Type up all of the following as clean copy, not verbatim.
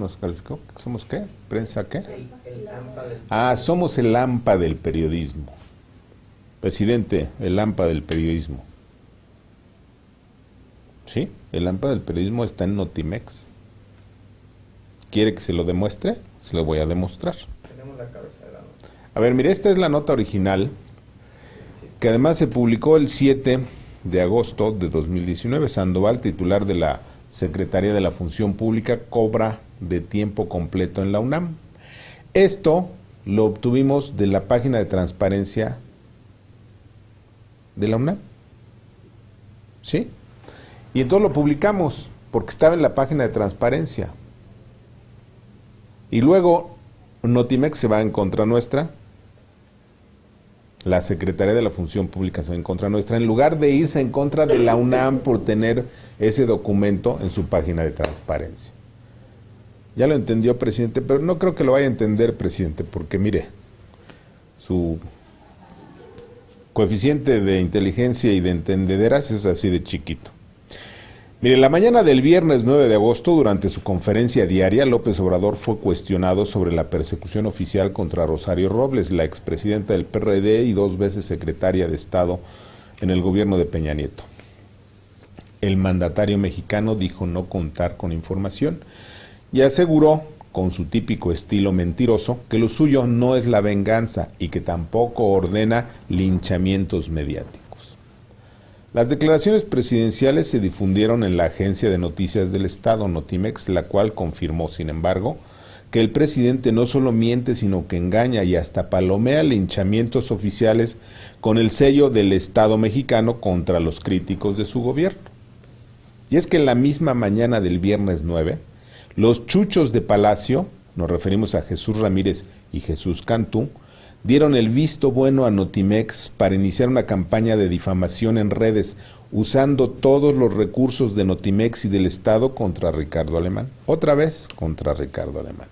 nos calificó. ¿Somos qué? ¿Prensa qué? El AMPA del somos el AMPA del periodismo. Presidente, el AMPA del periodismo. Sí, el AMPA del periodismo está en Notimex. ¿Quiere que se lo demuestre? Se lo voy a demostrar. Tenemos la cabeza de la nota. A ver, mire, esta es la nota original, que además se publicó el 7 de agosto de 2019. Sandoval, titular de la Secretaría de la Función Pública, cobra de tiempo completo en la UNAM. Esto lo obtuvimos de la página de transparencia de la UNAM. ¿Sí? Y entonces lo publicamos, porque estaba en la página de transparencia. Y luego Notimex se va en contra nuestra, la Secretaría de la Función Pública se va en contra nuestra, en lugar de irse en contra de la UNAM por tener ese documento en su página de transparencia. Ya lo entendió, presidente, pero no creo que lo vaya a entender, presidente, porque mire, su coeficiente de inteligencia y de entendederas es así de chiquito. Mire, la mañana del viernes 9 de agosto, durante su conferencia diaria, López Obrador fue cuestionado sobre la persecución oficial contra Rosario Robles, la expresidenta del PRD y 2 veces secretaria de Estado en el gobierno de Peña Nieto. El mandatario mexicano dijo no contar con información y aseguró, con su típico estilo mentiroso, que lo suyo no es la venganza y que tampoco ordena linchamientos mediáticos. Las declaraciones presidenciales se difundieron en la agencia de noticias del Estado, Notimex, la cual confirmó, sin embargo, que el presidente no solo miente, sino que engaña y hasta palomea linchamientos oficiales con el sello del Estado mexicano contra los críticos de su gobierno. Y es que en la misma mañana del viernes 9, los chuchos de Palacio, nos referimos a Jesús Ramírez y Jesús Cantú, dieron el visto bueno a Notimex para iniciar una campaña de difamación en redes, usando todos los recursos de Notimex y del Estado contra Ricardo Alemán. Otra vez contra Ricardo Alemán.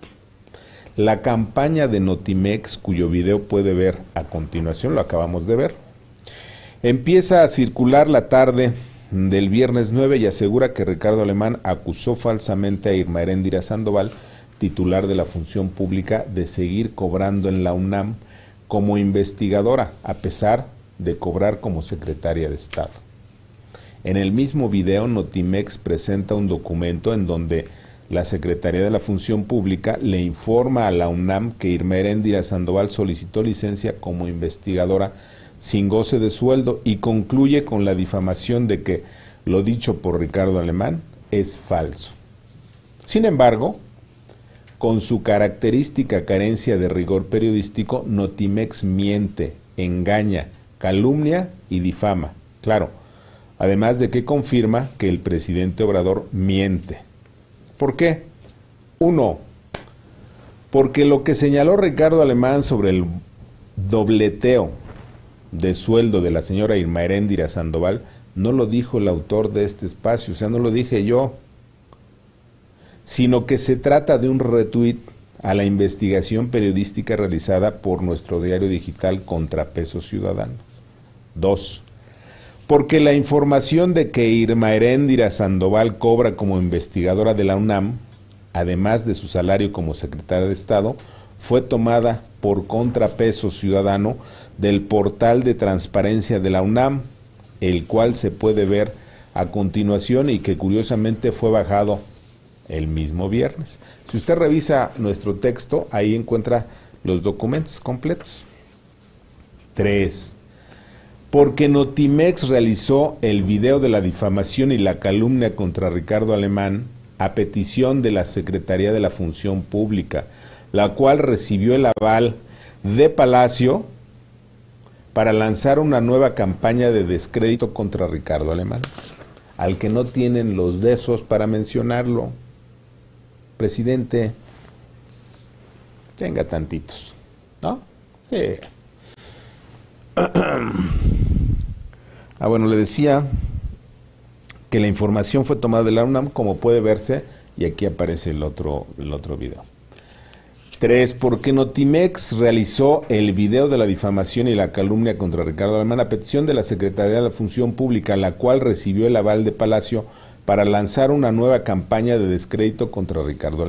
La campaña de Notimex, cuyo video puede ver a continuación, lo acabamos de ver, empieza a circular la tarde del viernes 9 y asegura que Ricardo Alemán acusó falsamente a Irma Heréndira Sandoval, titular de la Función Pública, de seguir cobrando en la UNAM como investigadora, a pesar de cobrar como secretaria de Estado. En el mismo video, Notimex presenta un documento en donde la Secretaría de la Función Pública le informa a la UNAM que Irma Heréndira Sandoval solicitó licencia como investigadora sin goce de sueldo y concluye con la difamación de que lo dicho por Ricardo Alemán es falso. Sin embargo, con su característica carencia de rigor periodístico, Notimex miente, engaña, calumnia y difama. Claro, además de que confirma que el presidente Obrador miente. ¿Por qué? 1. Porque lo que señaló Ricardo Alemán sobre el dobleteo de sueldo de la señora Irma Heréndira Sandoval no lo dijo el autor de este espacio, o sea, no lo dije yo, sino que se trata de un retweet a la investigación periodística realizada por nuestro diario digital Contrapeso Ciudadano. 2. Porque la información de que Irma Heréndira Sandoval cobra como investigadora de la UNAM, además de su salario como secretaria de Estado, fue tomada por Contrapeso Ciudadano del portal de transparencia de la UNAM, el cual se puede ver a continuación y que curiosamente fue bajado el mismo viernes. Si usted revisa nuestro texto, ahí encuentra los documentos completos. 3. Porque Notimex realizó el video de la difamación y la calumnia contra Ricardo Alemán a petición de la Secretaría de la Función Pública, la cual recibió el aval de Palacio para lanzar una nueva campaña de descrédito contra Ricardo Alemán, al que no tienen los desos para mencionarlo. Presidente, tenga tantitos, ¿no? Sí. Bueno, le decía que la información fue tomada de la UNAM, como puede verse, y aquí aparece el otro video. 3. Porque Notimex realizó el video de la difamación y la calumnia contra Ricardo Alemán a petición de la Secretaría de la Función Pública, la cual recibió el aval de Palacio para lanzar una nueva campaña de descrédito contra Ricardo Alemán.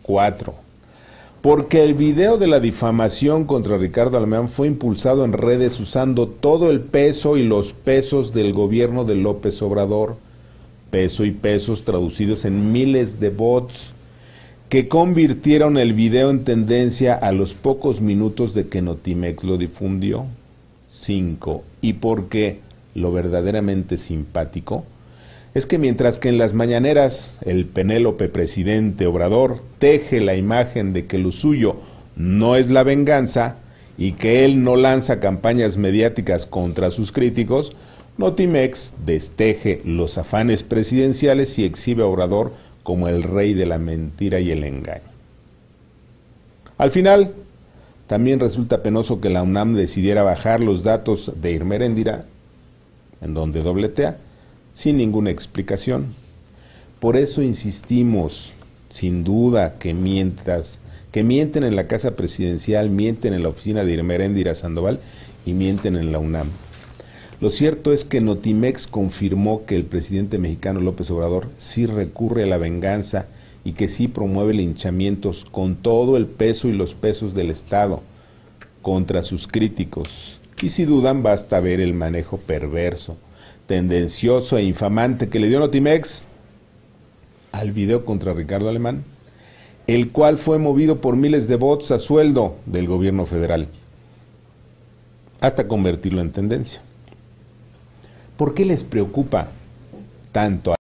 4. Porque el video de la difamación contra Ricardo Alemán fue impulsado en redes usando todo el peso y los pesos del gobierno de López Obrador, peso y pesos traducidos en miles de bots, que convirtieron el video en tendencia a los pocos minutos de que Notimex lo difundió. 5. Y porque lo verdaderamente simpático es que mientras que en las mañaneras el Penélope presidente Obrador teje la imagen de que lo suyo no es la venganza y que él no lanza campañas mediáticas contra sus críticos, Notimex desteje los afanes presidenciales y exhibe a Obrador como el rey de la mentira y el engaño. Al final, también resulta penoso que la UNAM decidiera bajar los datos de Irma Heréndira, en donde dobletea, sin ninguna explicación. Por eso insistimos, sin duda, que mienten en la Casa Presidencial, mienten en la oficina de Irma Heréndira Sandoval y mienten en la UNAM. Lo cierto es que Notimex confirmó que el presidente mexicano López Obrador sí recurre a la venganza y que sí promueve linchamientos con todo el peso y los pesos del Estado contra sus críticos. Y si dudan, basta ver el manejo perverso, tendencioso e infamante que le dio Notimex al video contra Ricardo Alemán, el cual fue movido por miles de bots a sueldo del gobierno federal, hasta convertirlo en tendencia. ¿Por qué les preocupa tanto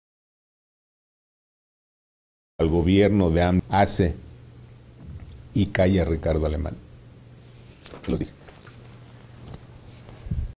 al gobierno de AMLO hace y calla Ricardo Alemán? Lo dije.